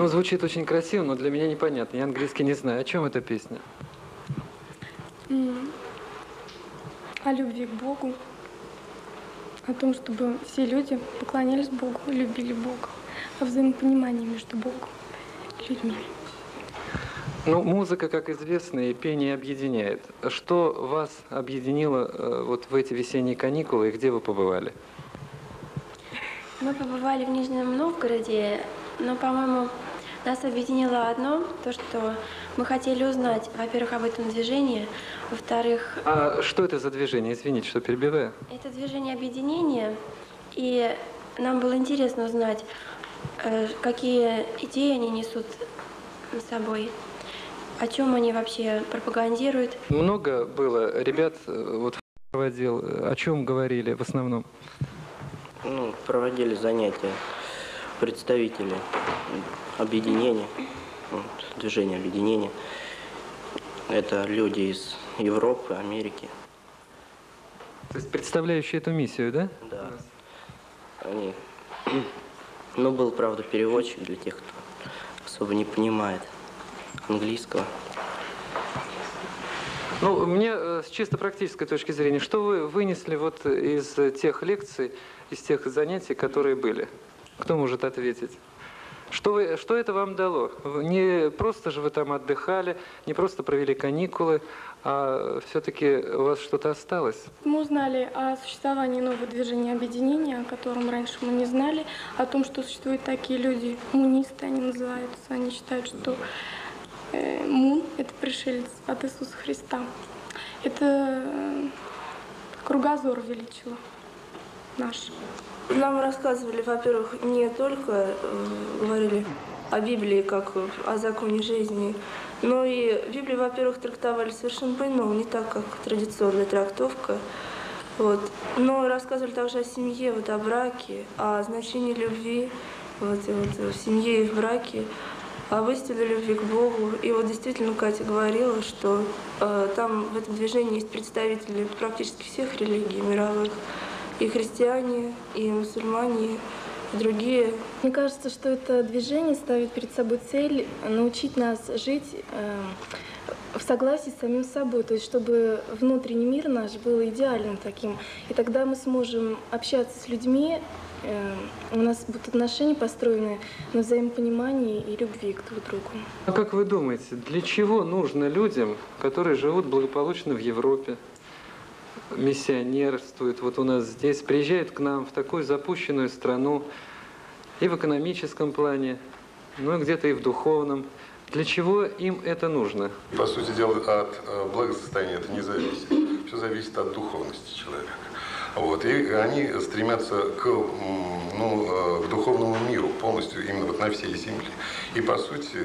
Ну, звучит очень красиво, но для меня непонятно. Я английский не знаю. О чем эта песня? О любви к Богу. О том, чтобы все люди поклонялись Богу, любили Бога. О взаимопонимании между Богом и людьми. Ну, музыка, как известно, и пение объединяет. Что вас объединило вот в эти весенние каникулы и где вы побывали? Мы побывали в Нижнем Новгороде, но, по-моему, нас объединило одно, то, что мы хотели узнать, во-первых, об этом движении, во-вторых… А что это за движение? Извините, что перебиваю. Это движение объединения, и нам было интересно узнать, какие идеи они несут с собой, о чем они вообще пропагандируют. Много было ребят, вот проводил, о чем говорили в основном? Ну, проводили занятия представители объединения, вот, движения объединения. Это люди из Европы, Америки. То есть представляющие эту миссию, да? Да. Они… Ну, был, правда, переводчик для тех, кто особо не понимает английского. Ну, мне с чисто практической точки зрения, что вы вынесли вот из тех лекций, из тех занятий, которые были? Кто может ответить? Что это вам дало? Не просто же вы там отдыхали, не просто провели каникулы, а все-таки у вас что-то осталось? Мы узнали о существовании нового движения объединения, о котором раньше мы не знали, о том, что существуют такие люди, мунисты они называются. Они считают, что мун – это пришелец от Иисуса Христа. Это кругозор увеличило наш. Нам рассказывали, во-первых, не только говорили о Библии как о законе жизни, но и Библию, во-первых, трактовали совершенно по-иному, не так, как традиционная трактовка. Вот. Но рассказывали также о семье, вот, о браке, о значении любви вот, в семье и в браке, об истинной любви к Богу. И вот действительно Катя говорила, что там в этом движении есть представители практически всех религий мировых. И христиане, и мусульмане, и другие. Мне кажется, что это движение ставит перед собой цель научить нас жить в согласии с самим собой, то есть чтобы внутренний мир наш был идеальным таким. И тогда мы сможем общаться с людьми, у нас будут отношения построены на взаимопонимании и любви к друг другу. А как вы думаете, для чего нужно людям, которые живут благополучно в Европе, миссионерствуют вот у нас здесь, приезжают к нам в такую запущенную страну и в экономическом плане, ну и где-то и в духовном. Для чего им это нужно? По сути дела, от благосостояния это не зависит. Все зависит от духовности человека. Вот. И они стремятся к духовному миру полностью, именно вот на всей земле. И по сути,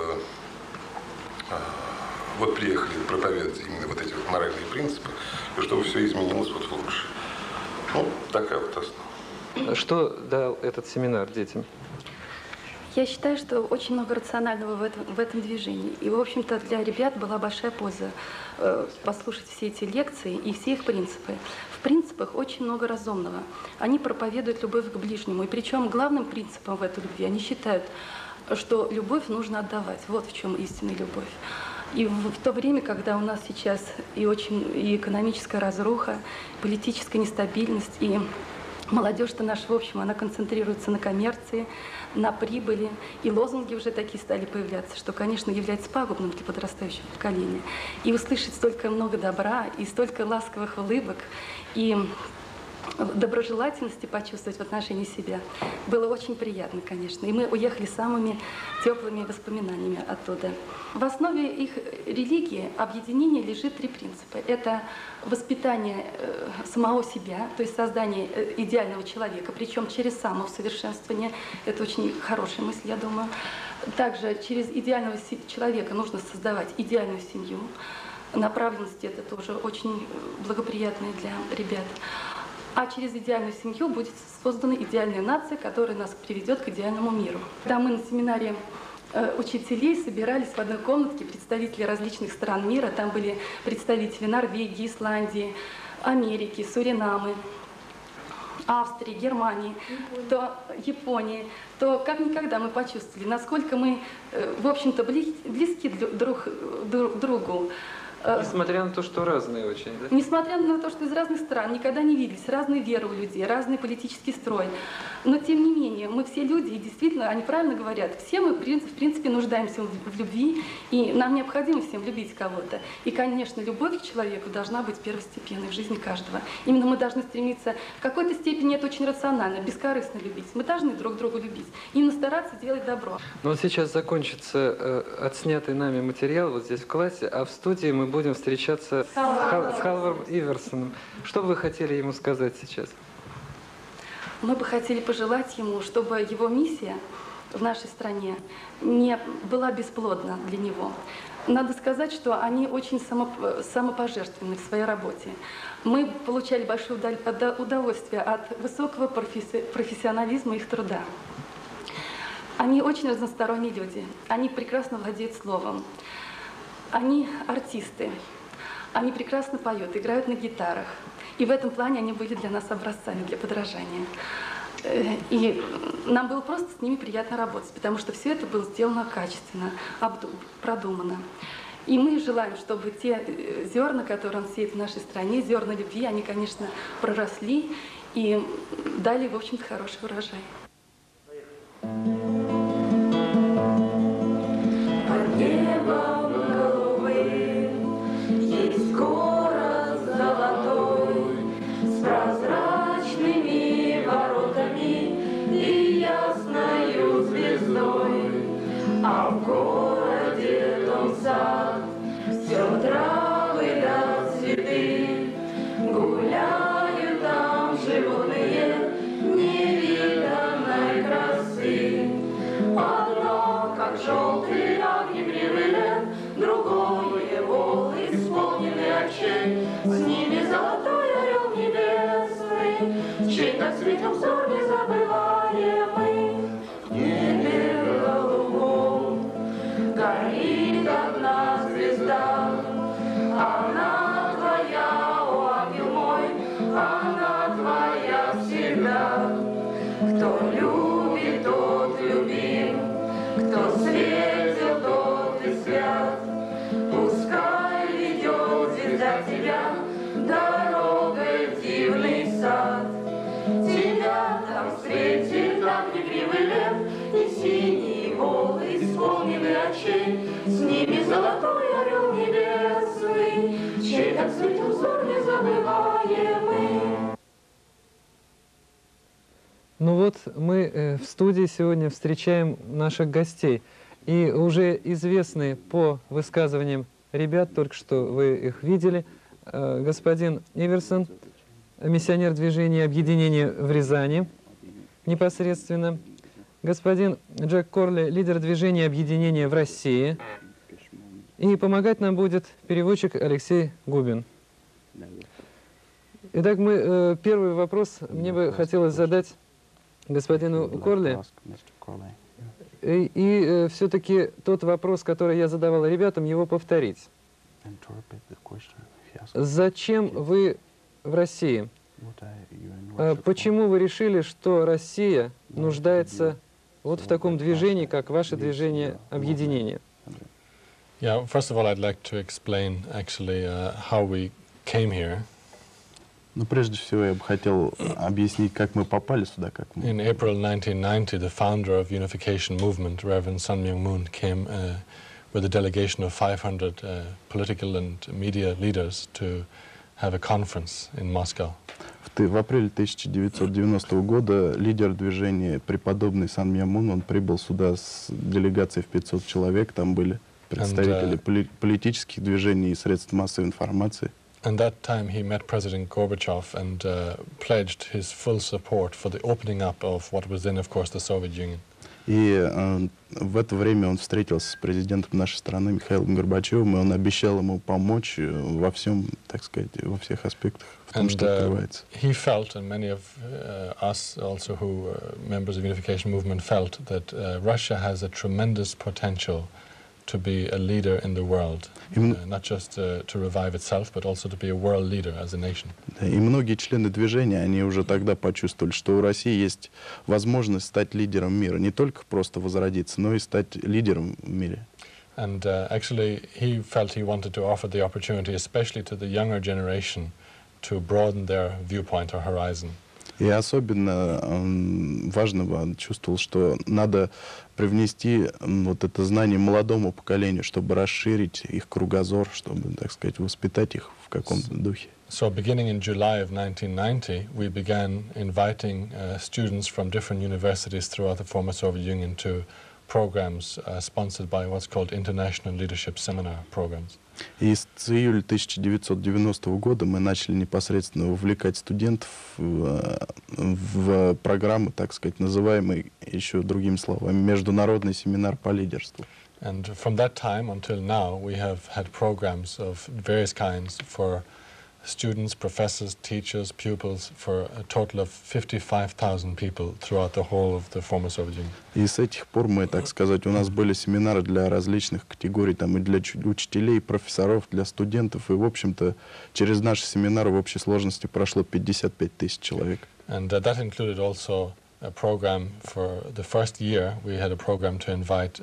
вот приехали проповедовать именно вот эти вот моральные принципы, чтобы все изменилось вот в лучшее. Ну, такая вот основа. Что дал этот семинар детям? Я считаю, что очень много рационального в этом движении. И, в общем-то, для ребят была большая польза послушать все эти лекции и все их принципы. В принципах очень много разумного. Они проповедуют любовь к ближнему. И причем главным принципом в этой любви они считают, что любовь нужно отдавать. Вот в чем истинная любовь. И в то время, когда у нас сейчас и экономическая разруха, политическая нестабильность, и молодежь-то наша, в общем, она концентрируется на коммерции, на прибыли, и лозунги уже такие стали появляться, что, конечно, является пагубным для подрастающего поколения. И услышать столько много добра, и столько ласковых улыбок, и доброжелательности почувствовать в отношении себя. Было очень приятно, конечно. И мы уехали самыми теплыми воспоминаниями оттуда. В основе их религии, объединения лежит три принципа. Это воспитание самого себя, то есть создание идеального человека, причем через самоусовершенствование. Это очень хорошая мысль, я думаю. Также через идеального человека нужно создавать идеальную семью. Направленность это тоже очень благоприятная для ребят. А через идеальную семью будет создана идеальная нация, которая нас приведет к идеальному миру. Когда мы на семинаре учителей собирались в одной комнатке представители различных стран мира, там были представители Норвегии, Исландии, Америки, Суринамы, Австрии, Германии, то Японии, то как никогда мы почувствовали, насколько мы, в общем-то, близки друг к другу. Несмотря на то, что разные очень, да? Несмотря на то, что из разных стран, никогда не виделись, разные веры у людей, разный политический строй. Но, тем не менее, мы все люди, и действительно, они правильно говорят, все мы, в принципе, нуждаемся в любви, и нам необходимо всем любить кого-то. И, конечно, любовь к человеку должна быть первостепенной в жизни каждого. Именно мы должны стремиться, в какой-то степени это очень рационально, бескорыстно любить. Мы должны друг друга любить, именно стараться делать добро. Ну вот сейчас закончится отснятый нами материал вот здесь в классе, а в студии мы будем встречаться с Халваром Иверсоном. Что бы вы хотели ему сказать сейчас? Мы бы хотели пожелать ему, чтобы его миссия в нашей стране не была бесплодна для него. Надо сказать, что они очень самопожертвенны в своей работе. Мы получали большое удовольствие от высокого профессионализма их труда. Они очень разносторонние люди, они прекрасно владеют словом. Они артисты, они прекрасно поют, играют на гитарах. И в этом плане они были для нас образцами, для подражания. И нам было просто с ними приятно работать, потому что все это было сделано качественно, продуманно. И мы желаем, чтобы те зерна, которые он сеет в нашей стране, зерна любви, они, конечно, проросли и дали, в общем-то, хороший урожай. А в городе том сад, все травы да цветы, гуляют там животные невиданной красы. Одно, как желтый огневый лен, другое вол, исполненный очей, с ними золотой орел небесный, чей так светил взор незабываемый. Горит одна звезда, она твоя, о ангел мой, она твоя всегда. Кто любит, тот любим, кто светил, тот и свят. Пускай ведет звезда тебя дорогой в дивный сад. Тебя там встретит огнегривый лев и синий вол, исполненный очей, с ними золотой орел небесный, чей так светил взор незабываемый. Ну вот мы в студии сегодня встречаем наших гостей. И уже известные по высказываниям ребят, только что вы их видели, господин Иверсон, миссионер движения объединения в Рязани непосредственно, господин Джек Корли, лидер движения объединения в России, и помогать нам будет переводчик Алексей Губин. Итак, первый вопрос мне бы хотелось задать господину Корли. И все-таки тот вопрос, который я задавал ребятам, его повторить. Зачем вы в России? Почему вы решили, что Россия нуждается вот в таком движении, как ваше движение объединения? Yeah, first of all, I'd like to explain actually how we came here. Но прежде всего я бы хотел объяснить, как мы попали сюда, как мы. In April 1990, the founder of Unification Movement, Reverend Sun Myung Moon, came with a delegation of 500 political and media leaders to have a conference in Moscow. В апреле 1990 года лидер движения преподобный Сан Мьон Мун, он прибыл сюда с делегацией в 500 человек, там были представители политических движений и средств массовой информации. And that time he met President Gorbachev and pledged his full support for the opening up of what was then, of course, the Soviet Union. И в это время он встретился с президентом нашей страны Михаилом Горбачевым, и он обещал ему помочь во всем, так сказать, во всех аспектах, в том, что открывается. He felt, and many of us also who members of the Unification Movement felt, that Russia has a tremendous potential to be a leader in the world, not just to revive itself, but also to be a world leader as a nation. И многие члены движения, они уже тогда почувствовали, что у России есть возможность стать лидером мира, не только просто возродиться, но и стать лидером в мире. And actually, he felt he wanted to offer the opportunity, especially to the younger generation, to broaden their viewpoint or horizon. И особенно важно чувствовал, что надо привнести вот это знание молодому поколению, чтобы расширить их кругозор, чтобы, так сказать, воспитать их в каком-то духе. So beginning in July of 1990, we began inviting students from different universities throughout the former Soviet Union to programs sponsored by what's called International Leadership Seminar programs. И с июля 1990 года мы начали непосредственно вовлекать студентов в программы, так сказать, называемые еще другими словами международный семинар по лидерству. And from that time until now, we have had programs of various kinds for students, professors, teachers, pupils, for a total of 55,000 people throughout the whole of the former Soviet Union. И с этих пор мы, так сказать, у нас были семинары для различных категорий, там и для учителей, профессоров, для студентов, и, в общем-то, через наши семинары в общей сложности прошло 55 тысяч человек. And that included also a program for the first year. We had a program to invite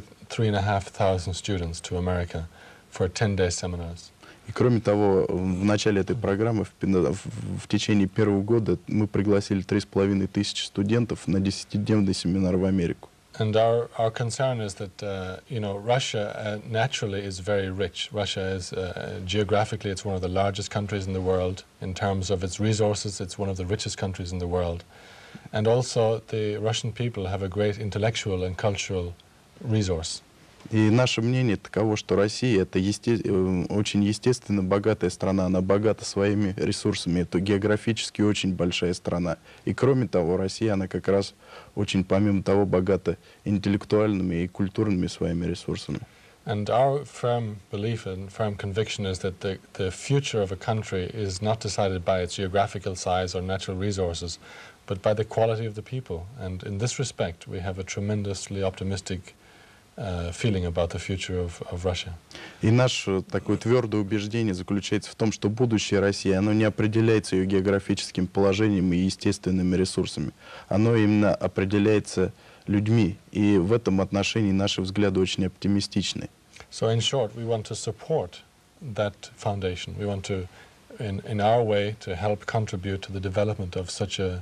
3,500 students to America for 10-day seminars. И кроме того, в начале этой программы, в течение первого года, мы пригласили 3500 студентов на 10-дневный семинар в Америку. And our concern is that, you know, Russia naturally is very rich. Russia is, geographically, it's one of the largest countries in the world. In terms of its resources, it's one of the richest countries in the world. And also, the Russian people have a great intellectual and cultural resource. И наше мнение таково, что Россия — это очень естественно богатая страна, она богата своими ресурсами, это географически очень большая страна. И кроме того, Россия, она как раз очень, помимо того, богата интеллектуальными и культурными своими ресурсами. And our firm belief and firm conviction is that the future of a country is not decided by its geographical size or natural resources, but by the quality of the people. And in this respect, we have a tremendously optimistic feeling about the future of Russia. И наше такое твердое убеждение заключается в том, что будущее России, оно не определяется ее географическим положением и естественными ресурсами. Оно именно определяется людьми. И в этом отношении наши взгляды очень оптимистичны. So in short, we want to support that foundation. We want to, in our way, to help contribute to the development of such a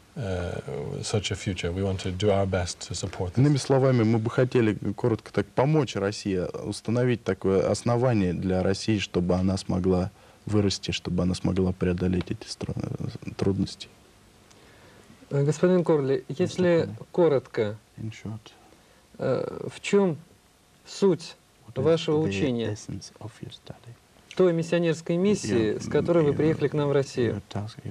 future. We want to do our best to support this. Иными словами, мы бы хотели коротко так помочь России, установить такое основание для России, чтобы она смогла вырасти, чтобы она смогла преодолеть эти трудности. Господин Корли, если коротко, в чем суть вашего учения, той миссионерской миссии, с которой вы приехали к нам в Россию?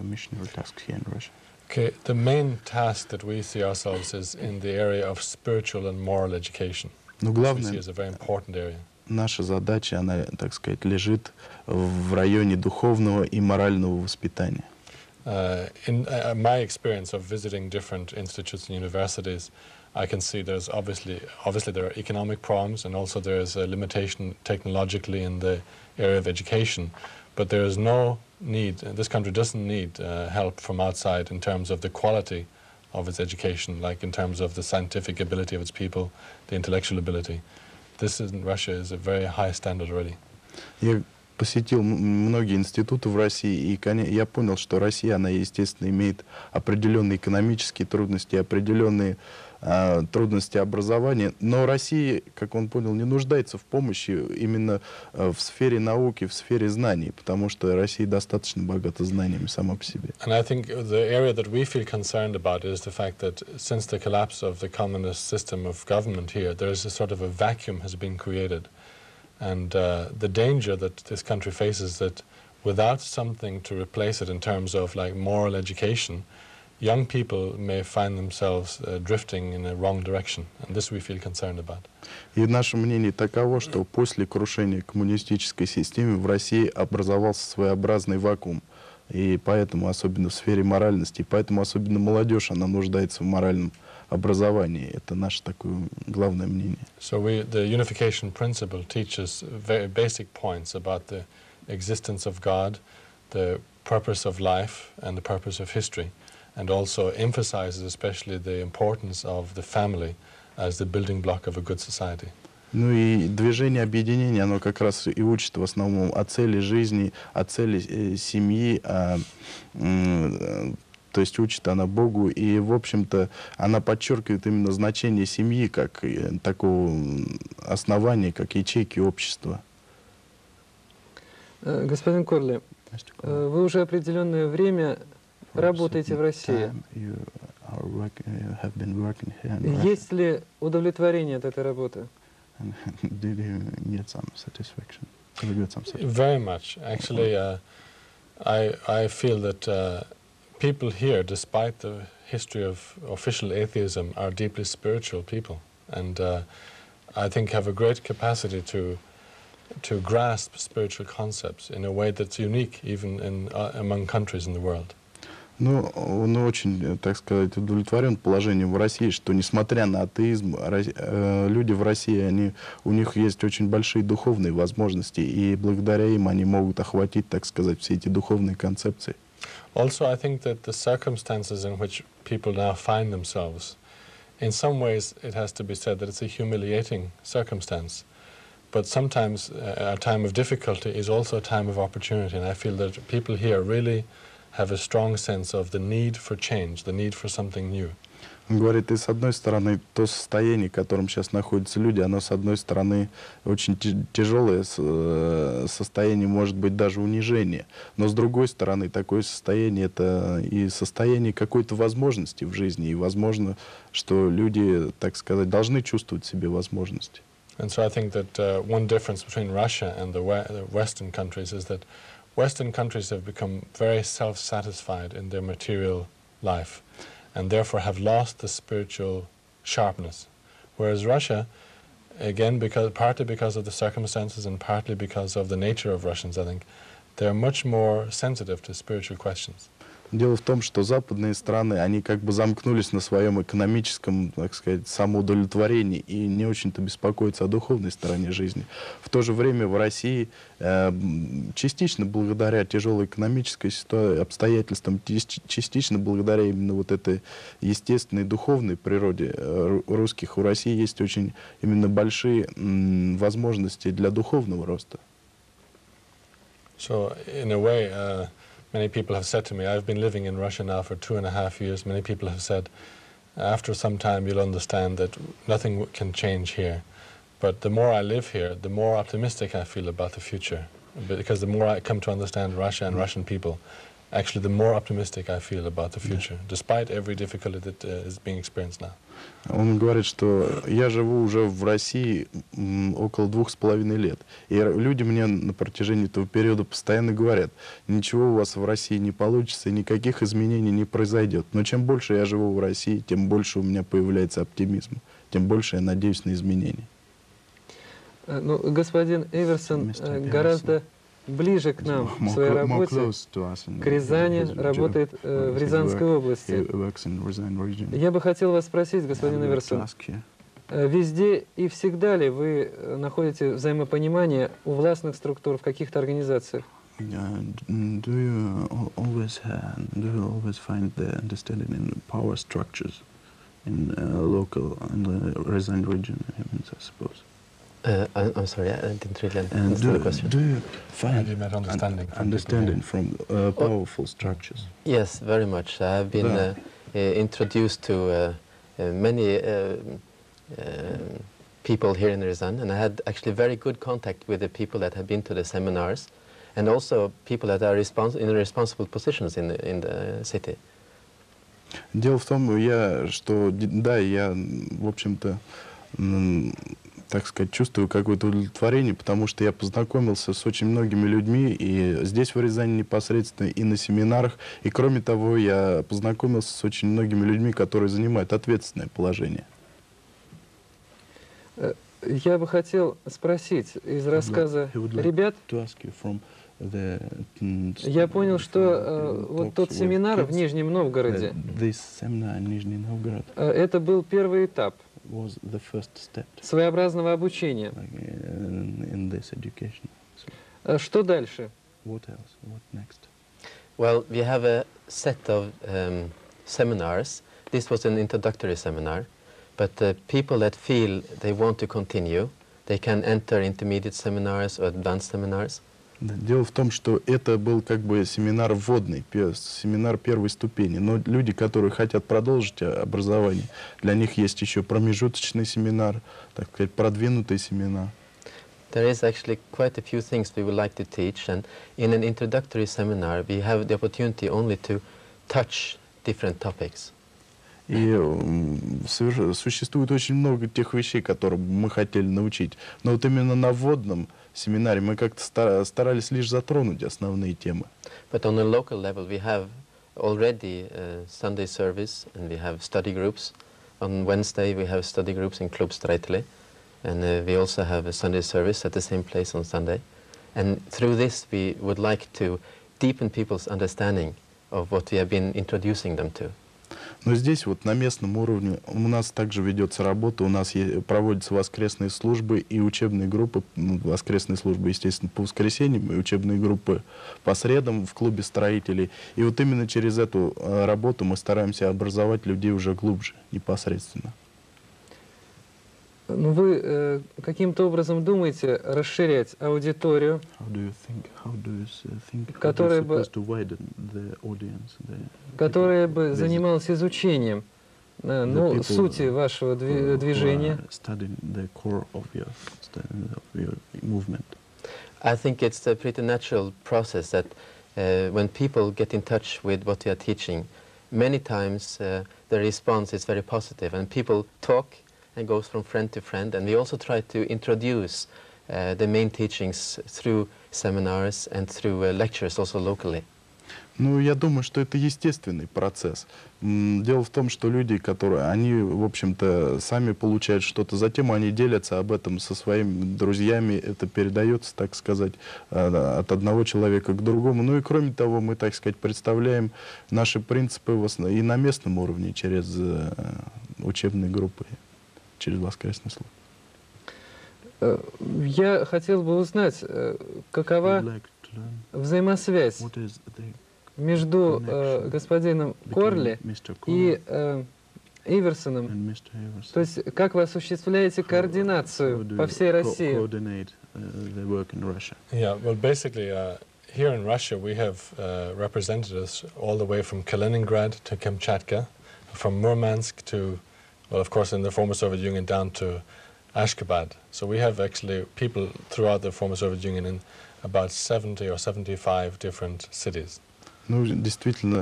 Okay, the main task that we see ourselves is in the area of spiritual and moral education. Но We see as a very important area. наша задача, она, так сказать, лежит в районе духовного и морального воспитания. In my experience of visiting different institutes and universities, I can see there's obviously there are economic problems, and also there is a limitation technologically in the area of education. But there is no need, this country doesn't need help from outside in terms of the quality of its education, like in terms of the scientific ability of its people, the intellectual ability. This in Russia is a very high standard already. Я посетил многие институты в России, и я понял, что Россия, она, естественно, имеет определенные экономические трудности, определенные трудности образования, но Россия, как он понял, не нуждается в помощи именно в сфере науки, в сфере знаний, потому что Россия достаточно богата знаниями сама по себе. And I think the area that we feel concerned about is the fact that since the collapse of the communist system of government here, there is a sort of a vacuum has been created. And the danger that this country faces that without something to replace it in terms of like moral education, young people may find themselves drifting in a wrong direction, and this we feel concerned about. И наше мнение таково, что после крушения коммунистической системы в России образовался своеобразный вакуум И поэтому, особенно в сфере моральности, и поэтому особенно молодежь, она нуждается в моральном образовании. Это наше такое главное мнение. So the unification principle teaches very basic points about the existence of God, the purpose of life, and the purpose of history, and also emphasizes especially the importance of the family as the building block of a good society. Ну и движение объединения, оно как раз и учит в основном о цели жизни, о цели семьи, то есть учит она Богу, и, в общем-то, она подчеркивает именно значение семьи как такого основания, как ячейки общества. Господин Корли, вы уже определенное время работаете в России. Есть ли удовлетворение от этой работы? Did you get some satisfaction? Did you get some satisfaction? Very much. Actually, I feel that people here, despite the history of official atheism, are deeply spiritual people, and I think have a great capacity to grasp spiritual concepts in a way that's unique even among countries in the world. Ну, он очень, так сказать, удовлетворен положением в России, что, несмотря на атеизм, люди в России, у них есть очень большие духовные возможности, и благодаря им они могут охватить, так сказать, все эти духовные концепции. Also, I think that the circumstances in which people now find themselves, in some ways it has to be said that it's a humiliating circumstance, but sometimes a time of difficulty is also a time of opportunity, and I feel that people here really have a strong sense of the need for change, the need for something new. Он говорит, и с одной стороны, то состояние, в котором сейчас находятся люди, оно, с одной стороны, очень тяжелое состояние, может быть, даже унижение. Но с другой стороны, такое состояние, это и состояние какой-то возможности в жизни. И возможно, что люди, так сказать, должны чувствовать в себе возможности. And so I think that one difference between Russia and the Western countries is that Western countries have become very self-satisfied in their material life, and therefore have lost the spiritual sharpness. Whereas Russia, again, partly because of the circumstances and partly because of the nature of Russians, I think, they're much more sensitive to spiritual questions. Дело в том, что западные страны, они как бы замкнулись на своем экономическом, так сказать, самоудовлетворении и не очень-то беспокоятся о духовной стороне жизни. В то же время в России частично благодаря тяжелой экономической обстоятельствам, частично благодаря именно вот этой естественной духовной природе русских, у России есть очень именно большие возможности для духовного роста. So, in a way, many people have said to me, I've been living in Russia now for 2.5 years, many people have said, after some time you'll understand that nothing can change here. But the more I live here, the more optimistic I feel about the future. Because the more I come to understand Russia and Russian people, actually the more optimistic I feel about the future, despite every difficulty that is being experienced now. Он говорит, что я живу уже в России около 2,5 лет. И люди мне на протяжении этого периода постоянно говорят, ничего у вас в России не получится, никаких изменений не произойдет. Но чем больше я живу в России, тем больше у меня появляется оптимизм, тем больше я надеюсь на изменения. Ну, господин Эверсон гораздо ближе к нам в своей работе, к Рязани, работает в Рязанской области. Я бы хотел вас спросить, господин Эверсон, везде и всегда ли вы находите взаимопонимание у властных структур в каких-то организациях? Do you always find the understanding in power structures in local, in the Ryazan region, I suppose? I'm sorry, I didn't really understand the question. Do you find understanding from powerful structures? Yes, very much. I've been introduced to many people here in Ryazan, and I had actually very good contact with the people that have been to the seminars, and also people that are in responsible positions in the city. Дело в том, что да, я, в общем-то, так сказать, чувствую какое-то удовлетворение, потому что я познакомился с очень многими людьми и здесь, в Рязани, непосредственно, и на семинарах. И, кроме того, я познакомился с очень многими людьми, которые занимают ответственное положение. Я бы хотел спросить из рассказа ребят, Я понял, что вот тот семинар в Нижнем Новгороде, это был первый этап своеобразного обучения. Что дальше? Well, we have a set of seminars. This was an introductory seminar, but people that feel they want to continue, they can enter intermediate seminars or advanced seminars. Дело в том, что это был как бы семинар вводный, семинар первой ступени. Но люди, которые хотят продолжить образование, для них есть еще промежуточный семинар, так сказать, продвинутый семинар. There is actually quite a few things we would like to teach, and in an introductory seminar we have the opportunity only to touch different topics. И существует очень много тех вещей, которые мы хотели научить. Но вот именно на вводном семинаре мы как-то старались лишь затронуть основные темы. But on a local level we have already Sunday service and we have study groups. On Wednesday we have study groups in Club Strætli, and we also have a Sunday service at the same place on Sunday. And through this we would like to deepen people's understanding of what we have been introducing them to. Но здесь вот на местном уровне у нас также ведется работа, у нас проводятся воскресные службы и учебные группы, воскресные службы, естественно, по воскресеньям, и учебные группы по средам в клубе строителей. И вот именно через эту работу мы стараемся образовать людей уже глубже, непосредственно. Ну, вы каким-то образом думаете расширять аудиторию, которая бы занималась изучением сути вашего движения? I think it's a pretty natural process that when people get in touch with what we are teaching, many times the response is very positive, and people talk and goes from friend to friend, and we also try to introduce the main teachings through seminars and through lectures also locally. Ну, я думаю, что это естественный процесс. Дело в том, что люди, они, в общем-то, сами получают что-то, затем они делятся об этом со своими друзьями, это передается, так сказать, от одного человека к другому. Ну и кроме того, мы, так сказать, представляем наши принципы и на местном уровне через учебные группы, через воскресный службу. Я хотел бы узнать, какова взаимосвязь между господином Корли и Иверсоном. То есть, как вы осуществляете координацию по всей России? Yeah, well, basically, here in Russia we have representatives all the way from Kaliningrad to Kamchatka, from Murmansk to, well, of course, in the former Soviet Union down to Ashgabat. So we have actually people throughout the former Soviet Union in about 70 or 75 different cities. Ну, действительно,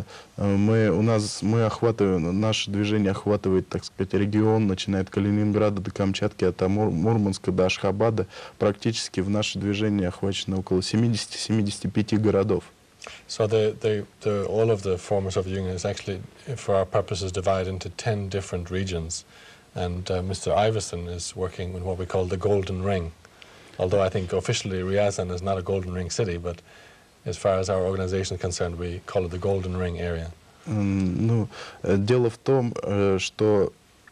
наше движение охватывает, так сказать, регион, начиная от Калининграда до Камчатки, от Мурманска до Ашхабада. Практически в наше движение охвачено около 70-75 городов. So all of the former Soviet Union is actually, for our purposes, divided into 10 different regions. And Mr. Iverson is working in what we call the Golden Ring. Although I think officially Ryazan is not a Golden Ring city, but as far as our organization is concerned, we call it the Golden Ring area. Ну, дело в том, что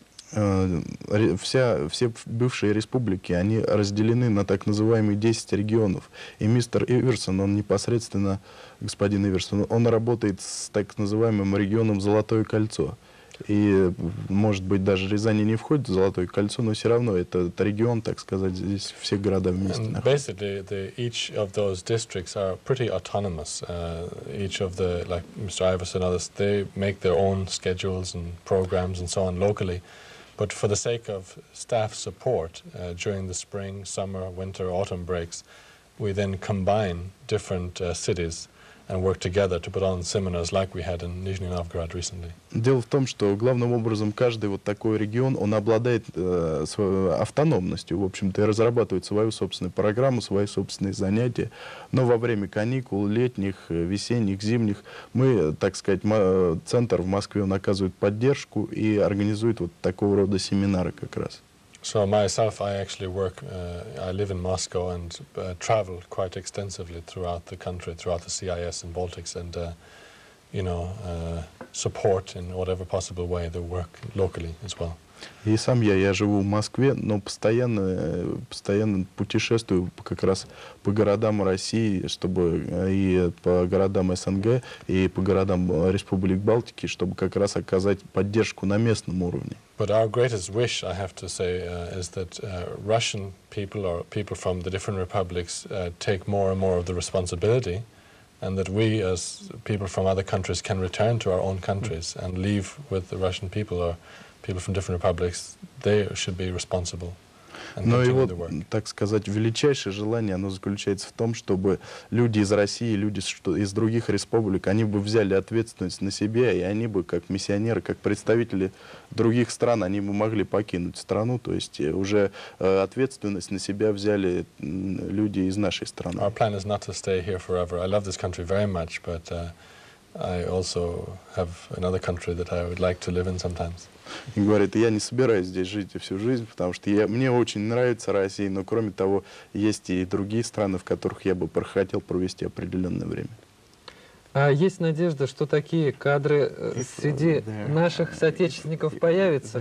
все бывшие республики, они разделены на так называемые 10 регионов. И мистер Иверсон, он непосредственно, господин Иверсон, он работает с так называемым регионом Золотое кольцо. И, может быть, даже Рязань не входит в Золотое кольцо, но все равно этот регион, так сказать, здесь все города вместе находятся. Basically, each of those districts are pretty autonomous. Each of the, like Mr. Iverson and others, they make their own schedules and programs and so on locally. But for the sake of staff support during the spring, summer, winter, autumn breaks, we then combine different cities and work together to put on seminars like we had in Nizhny Novgorod recently. Дело в том, что главным образом каждый вот такой регион, он обладает своей автономностью, в общем-то, и разрабатывает свою собственную программу, свои собственные занятия. Но во время каникул, летних, весенних, зимних, мы, так сказать, центр в Москве, он оказывает поддержку и организует вот такого рода семинары как раз. So myself, I actually work, I live in Moscow and travel quite extensively throughout the country, throughout the CIS and Baltics, and support in whatever possible way the work locally as well. И сам я живу в Москве, но постоянно путешествую как раз по городам России, чтобы и по городам СНГ, и по городам Республик Балтики, чтобы как раз оказать поддержку на местном уровне. But our greatest wish, I have to say, is that Russian people or people from the different republics take more and more of the responsibility, and that we as people from other countries can return to our own countries and leave with the Russian people or people from different republics. They should be responsible. Но и вот, так сказать, величайшее желание, оно заключается в том, чтобы люди из России, люди из других республик, они бы взяли ответственность на себя, и они бы, как миссионеры, как представители других стран, они бы могли покинуть страну, то есть уже ответственность на себя взяли люди из нашей страны. Our plan is not to stay here forever. I love this country very much, but I also have another country that I would like to live in sometimes. И говорит, я не собираюсь здесь жить всю жизнь, потому что мне очень нравится Россия, но кроме того, есть и другие страны, в которых я бы хотел провести определенное время. А есть надежда, что такие кадры среди наших соотечественников появятся?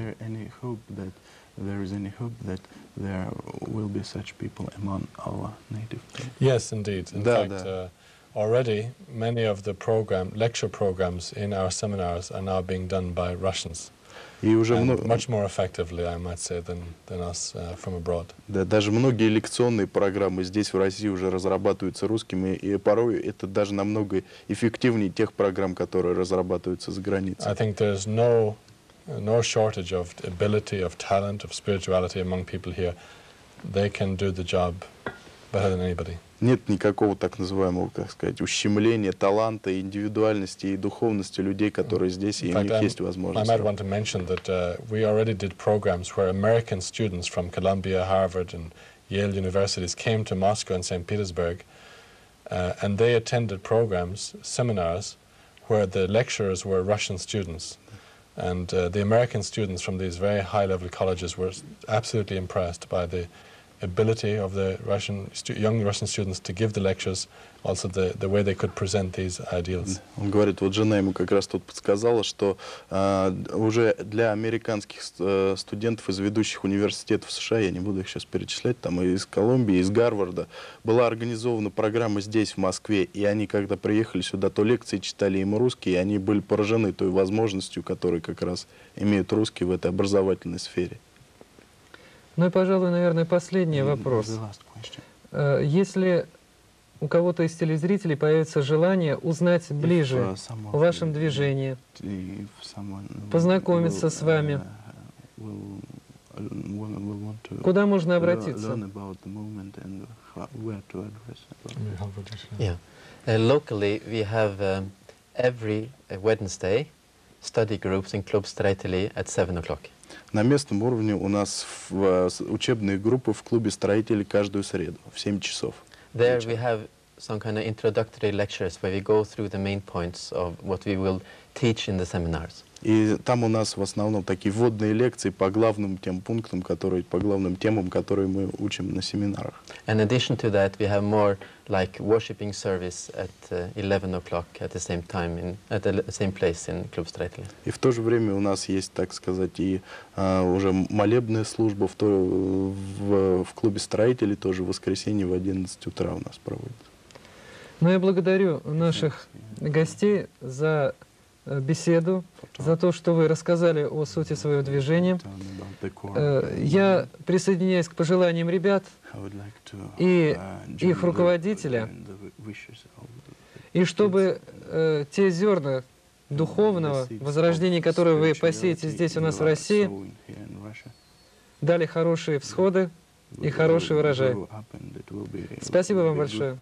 Yes, indeed. In fact, already many of the lecture programs in our seminars are now being done by Russians. И уже much more effectively, I might say, than us from abroad. Да, даже многие лекционные программы здесь в России уже разрабатываются русскими, и порой это даже намного эффективнее тех программ, которые разрабатываются за границей. I think there's no shortage of ability, of talent, of spirituality among people here. They can do the job better than anybody. Нет никакого так называемого, как сказать, ущемления таланта, индивидуальности и духовности людей, которые здесь, и у них есть возможность. I might want to mention that we already did programs where American students from Columbia, Harvard, and Yale universities came to Moscow and St. Petersburg, and they attended programs, seminars, where the lecturers were Russian students. And the American students from these very high-level colleges were absolutely impressed by the ability of the young Russian students to give the lectures, also the way they could present these ideals. Он говорит, вот жена ему как раз тут подсказала, что уже для американских студентов из ведущих университетов США, я не буду их сейчас перечислять, там и из Колумбии, из Гарварда, была организована программа здесь, в Москве, и они, когда приехали сюда, то лекции читали им русские, и они были поражены той возможностью, которую как раз имеют русские в этой образовательной сфере. Ну и, пожалуй, наверное, последний вопрос. Если у кого-то из телезрителей появится желание узнать ближе о вашем движении, познакомиться с вами, куда можно обратиться? Yeah. Locally, we have every Wednesday study groups in Club Strætili at 7 o'clock. На местном уровне у нас учебные группы в клубе строителей каждую среду в 7 часов. There we have some kind of introductory lectures where we go through the main points of what we will teach in the seminars. И там у нас в основном такие вводные лекции по главным пунктам, по главным темам, которые мы учим на семинарах. In addition to that, we have more like worshiping service at 11 o'clock at the same time at the same place in Club Strætili. И в то же время у нас есть, так сказать, и уже молебная служба в клубе строителей тоже в воскресенье в 11 утра у нас проводится. Ну, я благодарю наших гостей за беседу, за то, что вы рассказали о сути своего движения. Я присоединяюсь к пожеланиям ребят и их руководителя, и чтобы те зерна духовного возрождения, которые вы посеете здесь у нас в России, дали хорошие всходы и хороший урожай. Спасибо вам большое.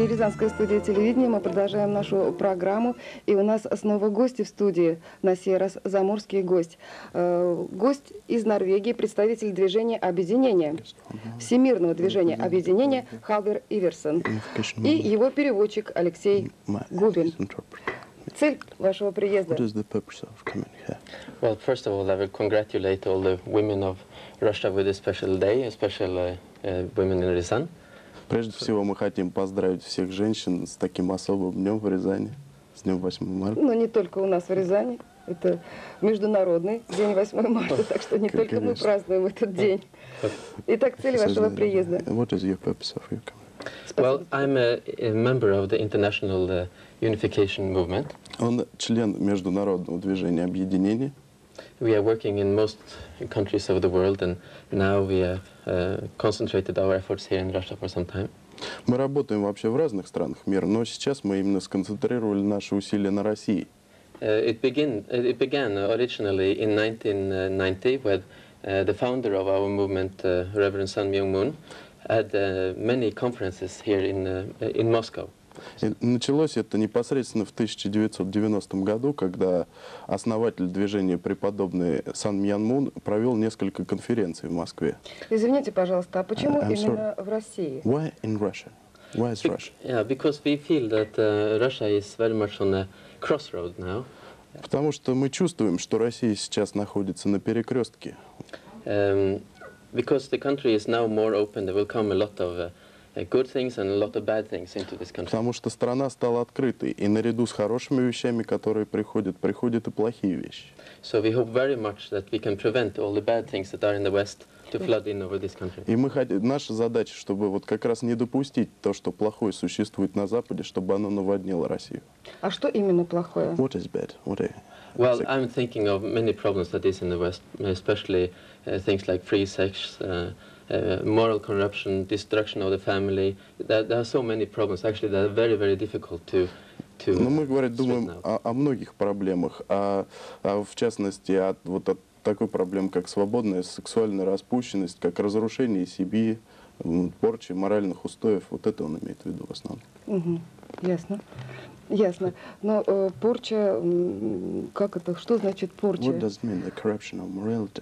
зрители, Рязанская студия телевидения. Мы продолжаем нашу программу. И у нас снова гости в студии. На сей раз заморский гость. Гость из Норвегии, представитель движения объединения, Всемирного движения объединения Халвер Иверсон. И его переводчик Алексей Губин. Цель вашего приезда? Well, first of all, I will congratulate all the women of Russia with a special day, especially women in Ryazan. Прежде всего, мы хотим поздравить всех женщин с таким особым днем в Рязани, с днем 8 марта. Но не только у нас в Рязани. Это международный день 8 марта, так что не только мы празднуем этот день. Итак, цель вашего приезда? What is your purpose of your coming? Well, I'm a member of the International Unification Movement. Он член международного движения объединения. We are working in most countries of the world, and now we have concentrated our efforts here in Russia for some time. Мы работаем вообще в разных странах мира, но сейчас мы именно сконцентрировали наши усилия на России. It began originally in 1990 when the founder of our movement, Reverend Sun Myung Moon, had many conferences here in Moscow. И началось это непосредственно в 1990 году, когда основатель движения преподобный Сан Мьян Мун провел несколько конференций в Москве. Извините, пожалуйста, а почему именно в России? Why in Russia? Why is Russia? Yeah, because we feel that Russia is very much on a crossroad now. Потому что мы чувствуем, что Россия сейчас находится на перекрестке. Because the country is now more open, there will come a lot of good things and a lot of bad things into this country. Потому что страна стала открытой, и наряду с хорошими вещами, которые приходят и плохие вещи. So we hope very much that we can prevent all the bad things that are in the West to flood in over this country. И наша задача, чтобы вот как раз не допустить то, что плохое существует на Западе, чтобы оно наводнило Россию. А что именно плохое? What is bad? Well, I'm thinking of many problems that is in the West, especially things like free sex, moral corruption, destruction of the family. There are so many problems, actually, that are very, very difficult to Но мы, думаем о многих проблемах, в частности, от такой проблемы, как свободная сексуальная распущенность, как разрушение семьи, порча моральных устоев. Вот это он имеет в виду в основном. Ясно. Ясно. Но порча, как это, что значит порча? What does it mean, the corruption of morality?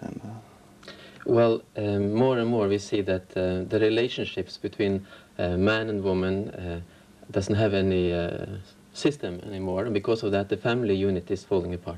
Well, more and more we see that the relationships between man and woman doesn't have any system anymore, and because of that the family unit is falling apart.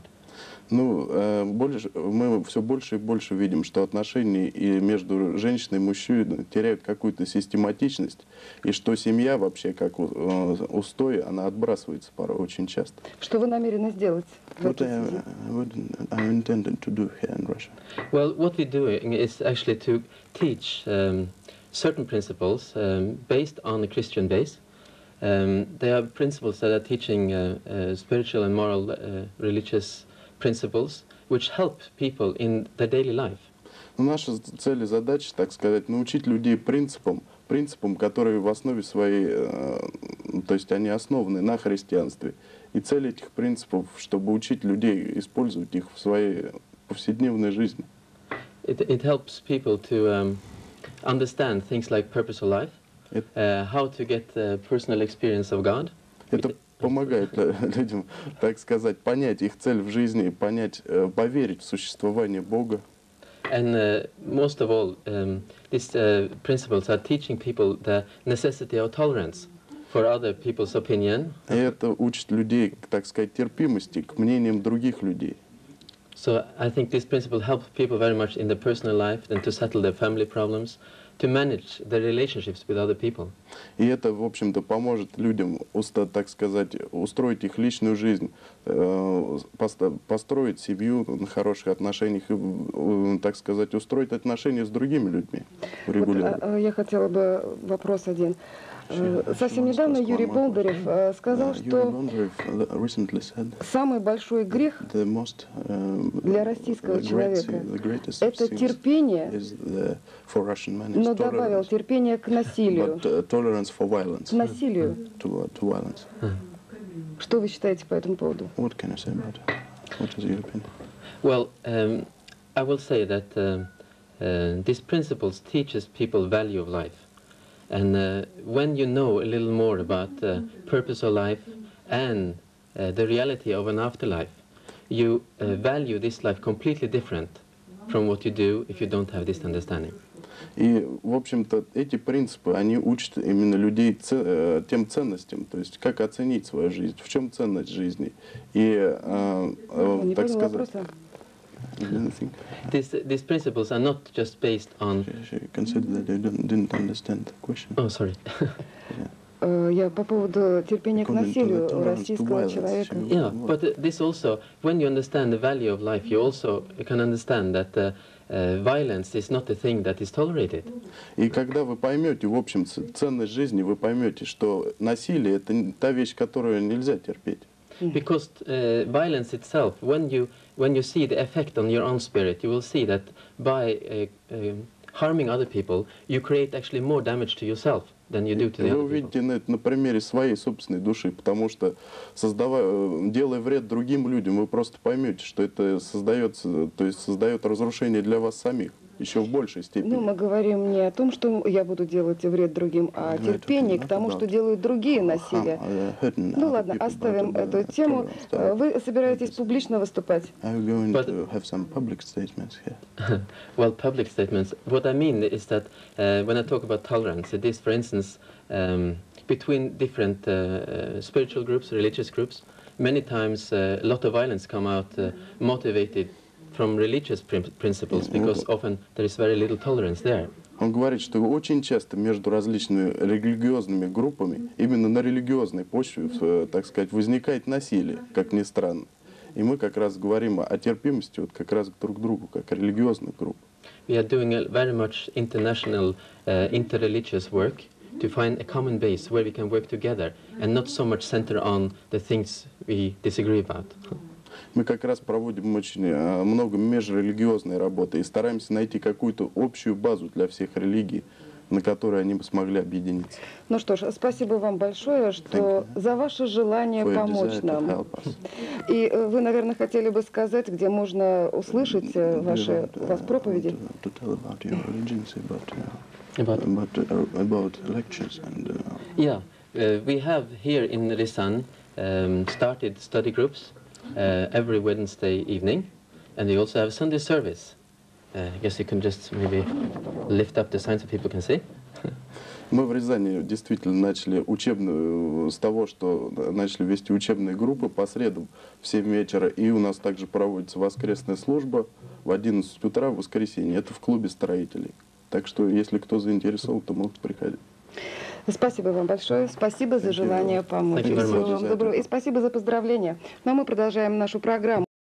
Мы все больше и больше видим, что отношения и между женщиной и мужчиной теряют какую-то систематичность, и что семья вообще как устой, она отбрасывается порой очень часто. Что вы намерены сделать в этой связи? I'm intending to do here in Russia. Well, what we're doing is actually to teach certain principles based on a Christian base. They are principles that are teaching spiritual and moral, religious principles which help people in their daily life. Наша цель и задача, так сказать, научить людей принципам, которые в основе своей, то есть они основаны на христианстве. И цель этих принципов, чтобы учить людей использовать их в своей повседневной жизни. It helps people to understand things like purpose of life, how to get personal experience of God. Это помогает людям, так сказать, понять их цель в жизни, поверить в существование Бога. And most of all, these principles are teaching people the necessity of tolerance for other people's opinion. И это учит людей, так сказать, терпимости к мнениям других людей. So I think this principle helps people very much in their personal life and to settle their family problems, to manage their relationships with other people. И это, в общем-то, поможет людям, так сказать, устроить их личную жизнь, построить семью на хороших отношениях и, так сказать, устроить отношения с другими людьми регулярно. Я хотела бы вопрос один. Совсем недавно Юрий Болдырев сказал, что самый большой грех для российского человека – это терпение, но добавил терпение к насилию. К насилию. Что вы считаете по этому поводу? Well, I will say that these principles teaches people value of life. And when you know a little more about the purpose of life and the reality of an afterlife, you value this life completely different from what you do if you don't have this understanding. И, в общем-то, эти принципы, они учат именно людей тем ценностям, то есть как оценить свою жизнь, в чем ценность жизни. И, так сказать... These principles are not just based on... Consider that I didn't understand the question. Oh, sorry. Я по поводу терпения к насилию российского человека. Yeah, but this also, when you understand the value of life, you also can understand that violence is not a thing that is tolerated. И когда вы поймете, в общем, ценность жизни, вы поймете, что насилие — это та вещь, которую нельзя терпеть. Because violence itself, when you see the effect on your own spirit, you will see that by harming other people, you create actually more damage to yourself than you do to the other people. Вы увидите это на примере своей собственной души, потому что, делая вред другим людям, вы просто поймете, что это создает разрушение для вас самих. Еще в большей степени. Ну, мы говорим не о том, что я буду делать вред другим, а о терпении к тому, что делают другие насилия. Ну ладно, оставим эту тему. Вы собираетесь публично выступать? Well, public statements. What I mean is that when I talk about tolerance, it is, for instance, between different spiritual groups, religious groups. Many times a lot of violence come out motivated from religious principles, because often there is very little tolerance there. Он говорит, что очень часто между различными религиозными группами, именно на религиозной почве, так сказать, возникает насилие, как ни странно. И мы как раз говорим о терпимости вот как раз друг к другу, как религиозных групп. We are doing a very much international, interreligious work to find a common base where we can work together and not so much center on the things we disagree about. Мы как раз проводим очень много межрелигиозной работы и стараемся найти какую-то общую базу для всех религий, на которой они бы смогли объединиться. Ну что ж, спасибо вам большое, что за ваше желание помочь нам. И вы, наверное, хотели бы сказать, где можно услышать ваши проповеди? About lectures and... Yeah, we have here in Risan started study groups every Wednesday evening, and we also have Sunday service. I guess you can just maybe lift up the sign so people can see. Мы в Рязани действительно начали с того, что начали вести учебные группы по средам в 7 вечера, и у нас также проводится воскресная служба в 11 утра в воскресенье. Это в клубе строителей. Так что, если кто заинтересован, то могут приходить. Спасибо вам большое. Спасибо за желание помочь. Всего вам доброго. И спасибо за поздравления. Ну а мы продолжаем нашу программу.